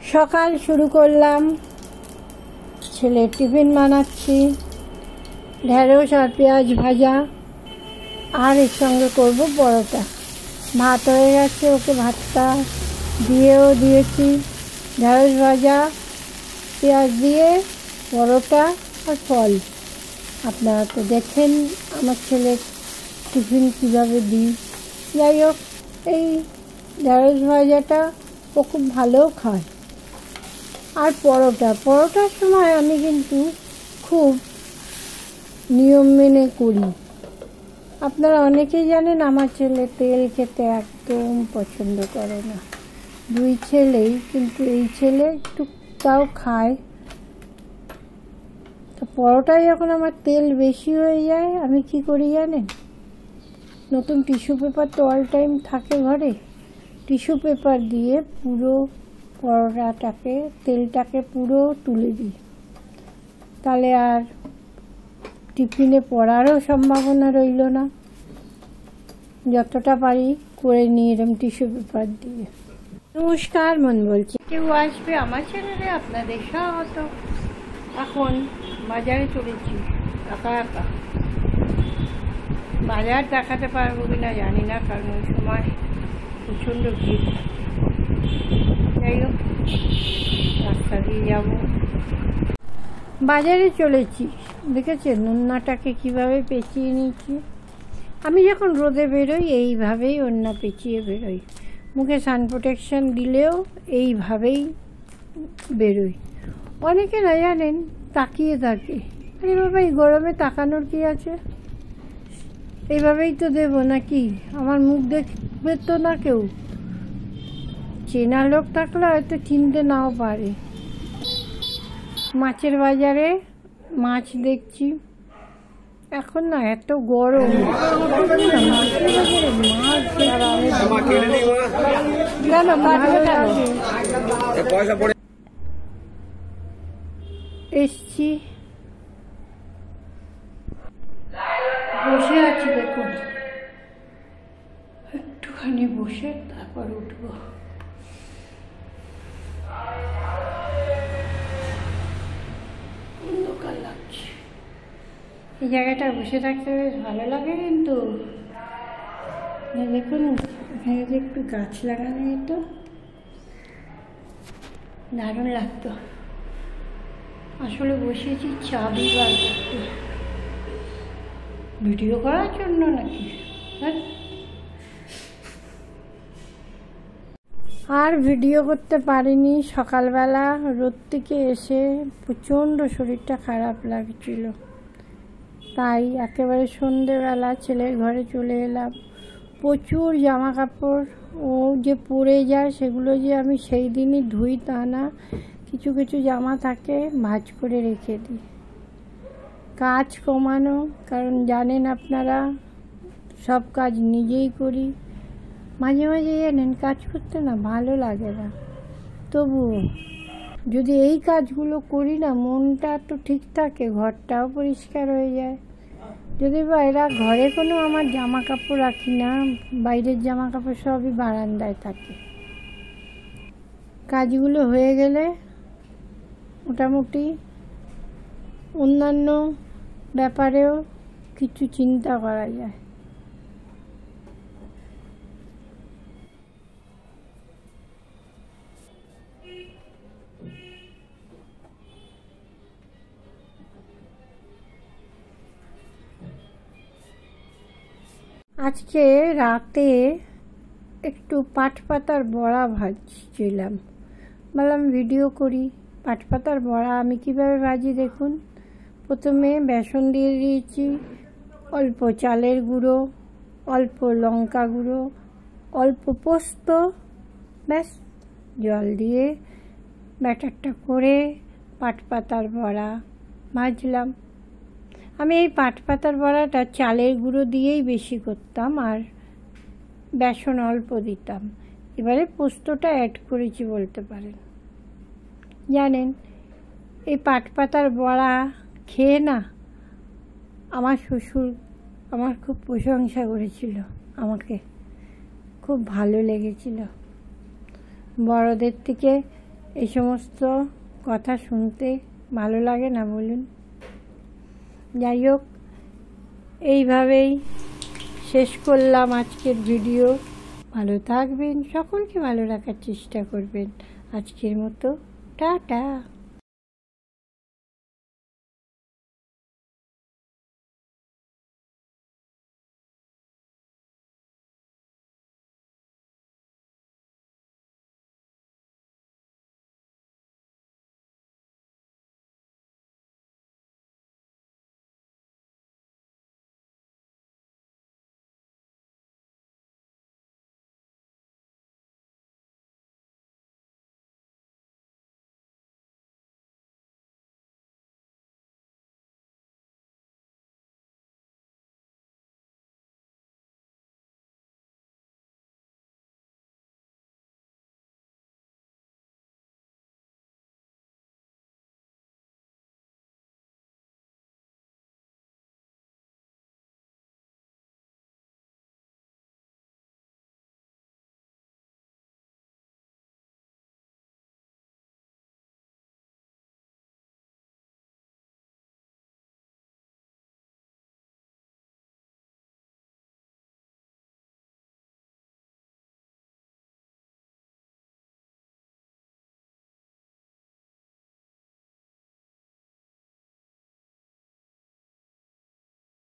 সকাল শুরু করলাম, ছেলের টিফিন বানাচ্ছি, ঢেঁড়স আর পেঁয়াজ ভাজা, আর এর সঙ্গে করব পরোটা। ভাত হয়ে গেছে, ওকে ভাতটা দিয়েও দিয়েছি। ঢেঁড়স ভাজা, পেঁয়াজ দিয়ে পরোটা আর ফল। আপনারা তো দেখেন আমার ছেলের টিফিন কীভাবে দিই। যাই হোক, এই ঢেঁড়স ভাজাটা ও খুব ভালোও খায়। আর পরোটার সময় আমি কিন্তু খুব নিয়ম মেনে করি। আপনারা অনেকেই জানেন আমার ছেলে তেল খেতে একদম পছন্দ করে না। দুই ছেলেই, কিন্তু এই ছেলে একটু তাও খায়। তো পরোটায় যখন আমার তেল বেশি হয়ে যায়, আমি কি করি জানেন? নতুন টিস্যু পেপার তো অল টাইম থাকে ঘরে, টিস্যু পেপার দিয়ে পুরো পরোটাটাকে, তেলটাকে পুরো তুলে দিই। তাহলে আর টিফিনে পড়ারও সম্ভাবনা রইল না। যতটা পারি করে নিই এরকম টিস্যু পেপার দিয়ে। নমস্কার, মন বলছি। কেউ আসবে আমার চ্যানেলে, আপনাদের স্বাগত। এখন বাজারে চলেছি একা একা। বাজার দেখাতে পারবো কিনা জানি না, কারণ ওই সময় প্রচণ্ড ভিড় থাকে। যাই হোক, রাস্তা দিয়ে যাব। বাজারে চলেছি, দেখেছেন ওড়নাটাকে কীভাবে পেঁচিয়ে নিয়েছি। আমি যখন রোদে বেরোই এইভাবেই ওড়না পেঁচিয়ে বেরোই। মুখে সান প্রোটেকশন দিলেও এইভাবেই বেরোই। অনেকে না জানেন তাকিয়ে থাকে, আরে বাবা এই গরমে তাকানোর কি আছে, এইভাবেই তো দেবো নাকি, আমার মুখ দেখবে তো না কেউ। চেনা লোক থাকলে হয়তো চিনতে নাও পারে। মাছের বাজারে মাছ দেখছি। এখন না এত গরম, মাছের বাজারে মাছ কেন ভালো লাগে। এসছি, বসে আছি, দেখুন একটুখানি বসে তারপর উঠবো। অন্ধকার লাগছে। এই জায়গাটা বসে থাকতে বেশ ভালো লাগে, কিন্তু দেখুন এখানে যে একটু গাছ লাগানো যেত দারুণ লাগতো। আসলে বসেছি চাবি বার করতে, ভিডিও করার জন্য নাকি। আর ভিডিও করতে পারিনি। সকালবেলা রোদ থেকে এসে প্রচণ্ড শরীরটা খারাপ লাগছিল, তাই একেবারে সন্ধেবেলা ছেলের ঘরে চলে এলাম। প্রচুর জামা কাপড় ও যে পরে যায়, সেগুলো যে আমি সেই দিনই ধুই তা না। কিছু কিছু জামা থাকে ভাঁজ করে রেখে দিই। কাজ কমানো, কারণ জানেন আপনারা সব কাজ নিজেই করি। মাঝে মাঝে জানেন কাজ করতে না ভালো লাগে না, তবুও যদি এই কাজগুলো করি না, মনটা তো ঠিক থাকে, ঘরটাও পরিষ্কার হয়ে যায়। যদি বা এরা ঘরে কোনো আমার জামা কাপড় রাখি না, বাইরের জামা কাপড় সবই বারান্দায় থাকে। কাজগুলো হয়ে গেলে মোটামুটি অন্যান্য ব্যাপারেও কিছু চিন্তা করা যায়। আজকে রাতে একটু পাটপাতার বড়া ভাজছিলাম, বললাম ভিডিও করি। পাটপাতার বড়া আমি কিভাবে ভাজি দেখুন। প্রথমে বেসন দিয়ে দিয়েছি, অল্প চালের গুঁড়ো, অল্প লঙ্কা গুঁড়ো, অল্প পোস্ত, ব্যাস জল দিয়ে ব্যাটারটা করে পাটপাতার বড়া ভাজলাম। আমি এই পাটপাতার বড়াটা চালের গুঁড়ো দিয়েই বেশি করতাম, আর বেসন অল্প দিতাম। এবারে পোস্তটা অ্যাড করেছি বলতে পারেন। জানেন এই পাটপাতার বড়া খেয়ে না আমার শ্বশুর আমার খুব প্রশংসা করেছিল, আমাকে খুব ভালো লেগেছিল। বড়দের থেকে এই সমস্ত কথা শুনতে ভালো লাগে না বলুন? যাই হোক, এইভাবেই শেষ করলাম আজকের ভিডিও। ভালো থাকবেন, সকলকে ভালো রাখার চেষ্টা করবেন। আজকের মতো টাটা।